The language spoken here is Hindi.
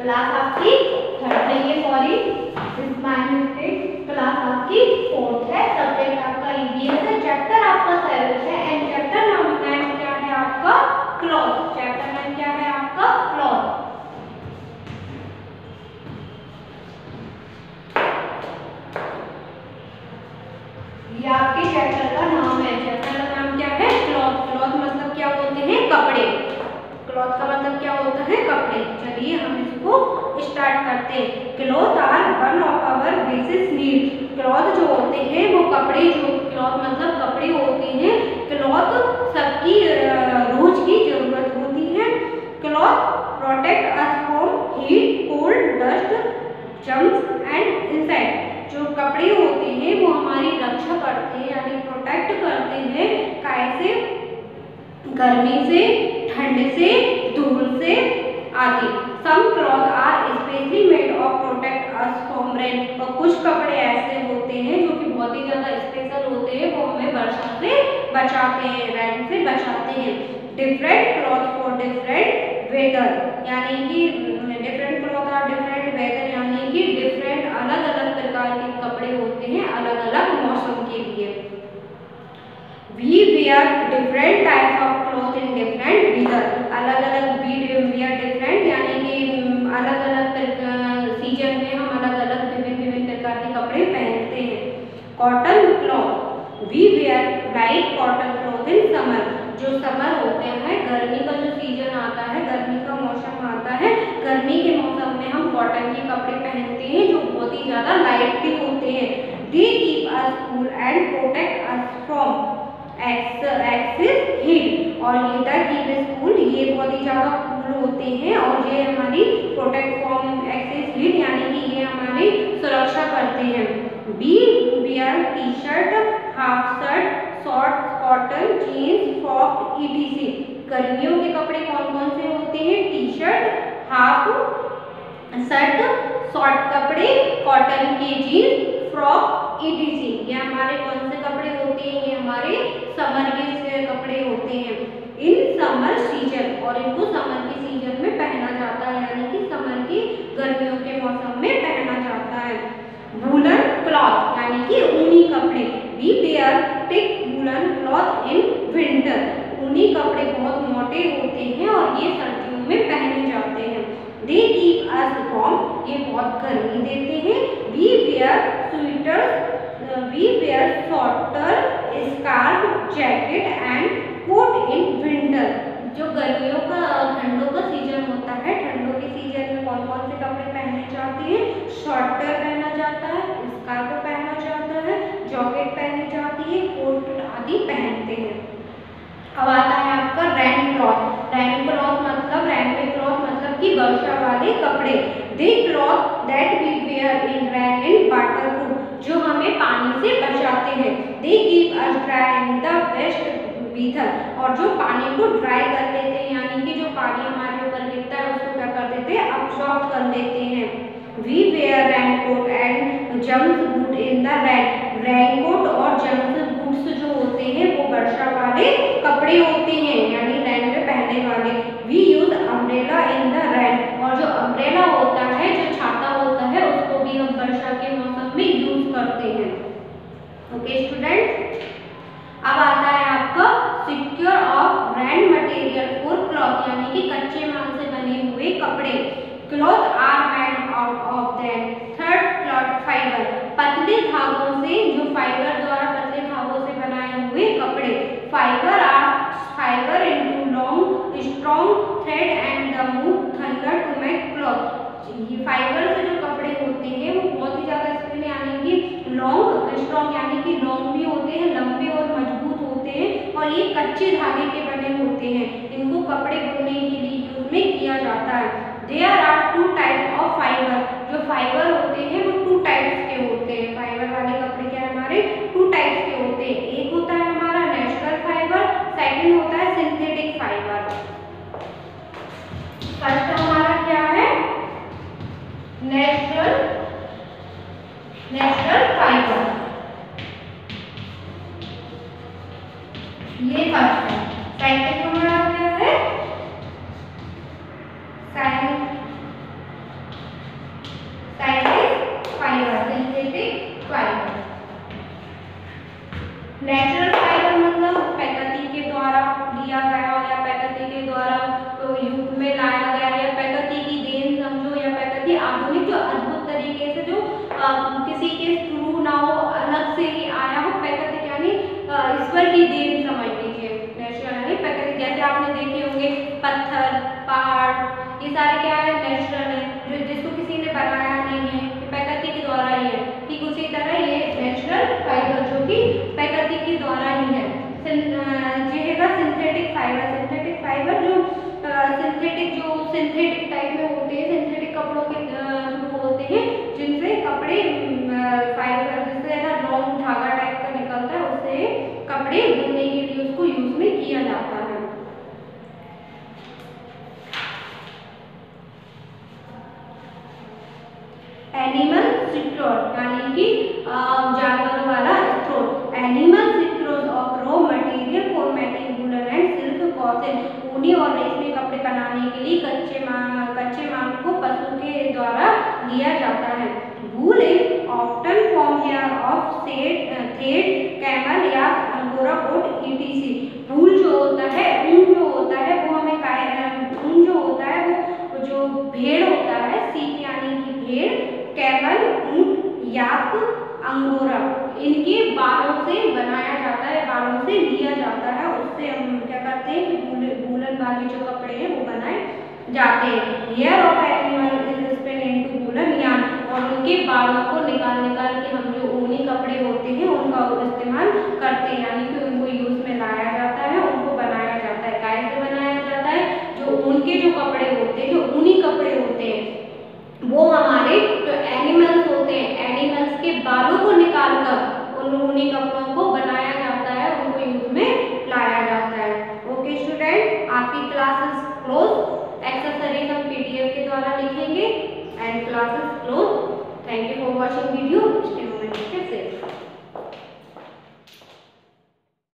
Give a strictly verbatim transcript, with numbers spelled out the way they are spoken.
क्लास आपकी थर्ड नहीं है, sorry is my mistake, class आपकी फोर्थ है, सब्जेक्ट आपका ईवीएस है, चैप्टर आपका सेवन है एंड चैप्टर नाम क्या है आपका क्लॉथ। चैप्टर नाम क्या है आपका क्लॉथ। ये आपके चैप्टर का नाम है। चैप्टर का नाम क्या है क्लॉथ। क्लॉथ मतलब क्या होते हैं कपड़े। क्लॉथ का मतलब क्या होता है कपड़े। चलिए हम इसको स्टार्ट करते हैं। Cloth are one of our basic need. Cloth जो होते हैं वो कपड़े, जो क्लॉथ मतलब कपड़े होते हैं। क्लॉथ सबकी रोज की जरूरत होती है। Cloth protect us from heat, cold, dust, germs and insect. जो कपड़े होते हैं वो हमारी रक्षा करते हैं यानी प्रोटेक्ट करते हैं कैसे, गर्मी से, ठंड से, धूल से आदि। Some cloth are specially made of protect us from rain. और कुछ कपड़े ऐसे होते हैं जो कि बहुत ही ज्यादा स्पेशल होते हैं, वो हमें वर्षा से बचाते हैं, रेन से बचाते हैं। Different cloth for different weather, यानी कि different cloth are different weather, यानी कि डिफरेंट अलग अलग प्रकार के कपड़े होते हैं अलग अलग मौसम के लिए। We wear different types of clothes in different weather. अलग अलग we wear different, यानी कि अलग अलग सीजन में हम अलग अलग विभिन्न विभिन्न प्रकार के कपड़े पहनते हैं। Cotton cloth, we wear light cotton cloth in summer. जो समर होते हैं, गर्मी का जो सीजन आता है, गर्मी का मौसम आता है, गर्मी के मौसम में हम कॉटन के कपड़े पहनते हैं जो बहुत ही ज्यादा लाइट भी होते हैं। They keep us cool and protect us from excess heat. और ये द कीप कूल, ये बहुत ही ज्यादा कूल होते हैं और ये हमारी प्रोटेक्ट फ्रॉम एक्सेस हीट, यानी कि ये हमारी सुरक्षा करते हैं। We wear T shirt, half shirt, short, cotton, jeans, frock, ETC. गर्मियों के कपड़े कौन कौन से होते हैं? T shirt, half shirt, short कपड़े, कॉटन की जीन्स, फ्रॉक, ईटीसी। ये हमारे कौन से कपड़े होते हैं? ये हमारे समर के कपड़े होते हैं। इन समर सीजन, और इनको समर के सीजन में पहना जाता है, यानी कि समर की गर्मियों के मौसम में पहना जाता है। वूलन क्लॉथ, यानी कि ऊनी कपड़े। We wear thick woollen cloth in winter. ऊनी कपड़े बहुत मोटे होते हैं और ये सर्दियों में पहने जाते हैं। दे कीप अस वार्म, ये बहुत गर्मी देते हैं। We wear sweaters, we wear shorter, scarf, jacket and coat in winter. जो गर्मियों का ठंडों का सीजन होता है, ठंडों के सीजन में कौन कौन से कपड़े पहने जाते हैं? शॉर्टर पहना जाता है, स्कार्फ पहना जाता है, जैकेट पहनी जाती है, कोट आदि पहनते हैं। अब आता है आपका रेन क्लॉथ। रेन क्लॉथ मतलब रेन क्लॉथ मतलब कि वर्षा वाले कपड़े। The cloth that we wear in rain in waterproof, जो हमें पानी से बचाते हैं। They keep us dry in the wet weather, और जो पानी को ड्राई कर लेते हैं, यानी कि जो पानी हमारे ऊपर गिरता है उसको क्या कर देते हैं? अब्सॉर्ब कर लेते हैं। वी वेयर रेनकोट एंड जम्प boot in the rain. Raincoat और जम्प बूट्स जो होते हैं वो वर्षा वाले कपड़े होते हैं, यानी रेन में पहनने वाले। We use umbrella in the rain, और जो अम्ब्रेला होता है, जो छाता होता है, उसको भी हम वर्षा के मौसम में यूज करते हैं। ओके स्टूडेंट, अब आता है आपका सिक्योर of raw material for cloth, यानी कि कच्चे माल से बने हुए कपड़े। Cloth are made out of that thread cloth fibre, पतले धागों से, जो फाइबर द्वारा पतले धागों से बनाए हुए कपड़े। Fibre are fibre into long strong thread and the move thunder to make cloth. ये फाइबर से जो कपड़े होते हैं वो बहुत ही ज्यादा स्पिन, यानी कि लॉन्ग स्ट्रॉन्ग, यानी कि लॉन्ग भी होते हैं, लंबे और मजबूत होते हैं, और ये कच्चे धागे के बने होते हैं। इनको कपड़े बुनने के लिए यूज में किया जाता है। There are two types of fibre, जो फाइबर होते हैं वो टू टाइप्स के होते हैं। फाइबर वाले कपड़े क्या हमारे टू टाइप्स के होते हैं। एक होता है हमारा नेचुरल फाइबर, सेकंड होता है सिंथेटिक फाइबर। फर्स्ट हमारा क्या है? नेचुरल नेचुरल फाइबर, ये फर्स्ट है। सेकंड हमारा क्या है? नेचुरल फाइबर मतलब प्रकृति के द्वारा लिया गया या प्रकृति के द्वारा तो युग में लाया गया या प्रकृति की देन समझो या प्रकृति आधुनिक जो अद्भुत तरीके से जो आ, किसी के थ्रू ना हो, अलग से ही आया हो, प्रकृति यानी ईश्वर की देन समझ लीजिए। नेचुरल यानी प्रकृति, जैसे आपने देखे होंगे पत्थर, पहाड़, ये सारे क्या है, नेचुरल है, जो जिसको किसी ने बनाया नहीं है, प्रकृति के द्वारा ही है। ठीक उसी तरह ये नेचुरल फाइबर जो कि प्रकृति के द्वारा ही है। ये सिंथेटिक फाइबर, सिंथेटिक फाइबर जो सिंथेटिक जो सिंथेटिक टाइप में होते हैं, सिंथेटिक कपड़ों के थ्रू होते हैं, जिनसे कपड़े फाइबर जिससे ना लॉन्ग धागा टाइप का निकलता है, उससे कपड़े बुनने के लिए उसको यूज में किया जाता है। एनिमल सिक्रोड यानी कि जानवरों वाला स्रोत। Animal source of raw material for making woollen and silk cotton. ऊनी और रेशमी कपड़े बनाने के लिए कच्चे माल कच्चे माल को पशु के द्वारा लिया जाता है। Wool is often from hair of said thread, camel या अंगोरा कोट ईटीसी। वूल जो होता है, ऊन जो होता है वो हमें ऊन जो होता है वो जो भेड़ होता है, सीप यानी कि भेड़, कैमल, ऊंट, याक, अंगोरा, इनके बालों से बनाया जाता है, बालों से लिया जाता है। उससे हम क्या करते हैं कि वूलन वाले जो कपड़े हैं वो बनाए जाते हैं। Hair of animal is spin into woollen yarn, और उनके बालों को निकाल निकाल के हम जो ऊनी कपड़े होते हैं उनका इस्तेमाल करते हैं, यानी कि उनको यूज में लाया जाता है, उनको बनाया जाता है। कैसे बनाया जाता है? जो उनके जो कपड़े होते हैं, जो ऊनी कपड़े होते हैं, वो हमारे जो एनिमल्स होते हैं, एनिमल्स के बालों को निकालकर उन ऊनी कपड़ों को बनाया जाता है, उनको यूज में लाया जाता है। ओके स्टूडेंट, आपकी क्लासेस क्लोज। एक्सरसाइज हम पीडीएफ के द्वारा लिखेंगे and classes close. Thank you for watching video.